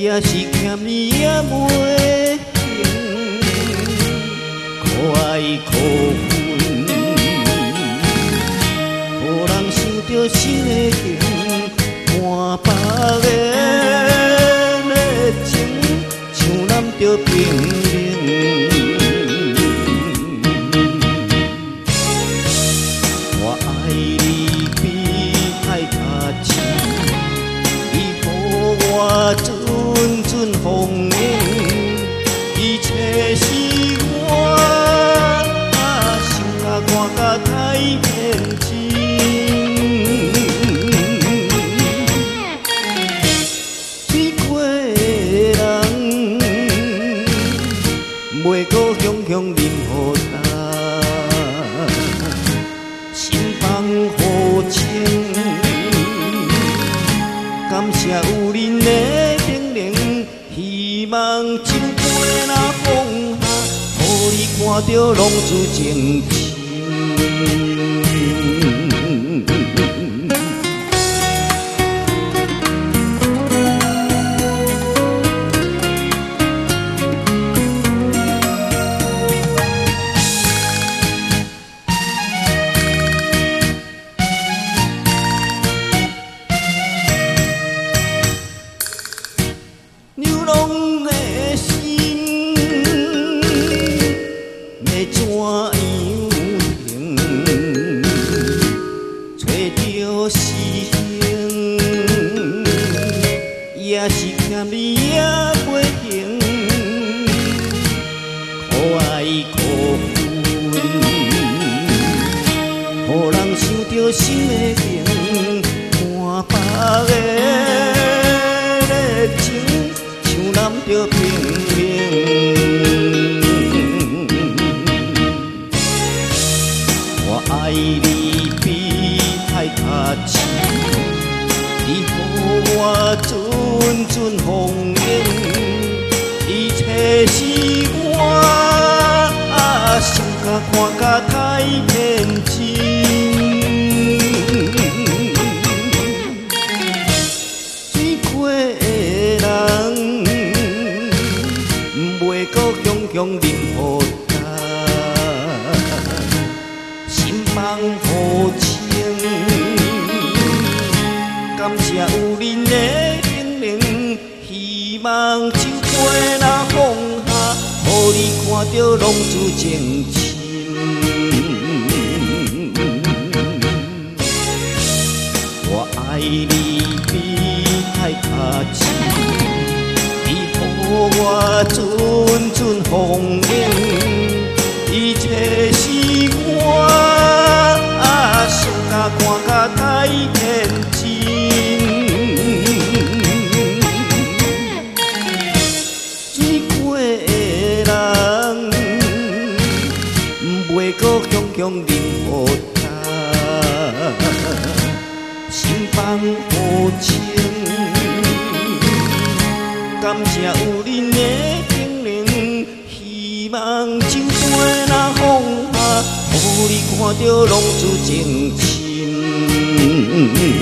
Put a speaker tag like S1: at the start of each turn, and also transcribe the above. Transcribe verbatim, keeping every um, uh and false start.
S1: 也是欠你也袂停，可爱可恨，予人想着心的情，换别个的情，像难着冰冷。我爱你比爱较深，你予我阵阵风影，一切是我想甲看甲太天真。水过的人，袂搁雄雄忍予干，心放好清。感谢有恁的叮咛，希望情杯若放下，予你看着拢自情深。流浪的心要怎样停？找着是情，也是欠你也袂停。可爱可恨，予人想着心的情，换别个的情。难着平衡，我爱你比爱较深，你予我阵阵风影，一切是我想甲看甲太天真。水过的人，袂搁雄雄忍予干，心放好清。感谢有恁的叮咛，希望情杯若放下，予你看着拢自情深。我爱你比爱较深，予我阵阵风影，一切是我想甲看甲太天真。水过的人，袂搁雄雄忍予干，心放好清。感谢有恁的叮咛，希望情杯若放下，予你看着拢自情深。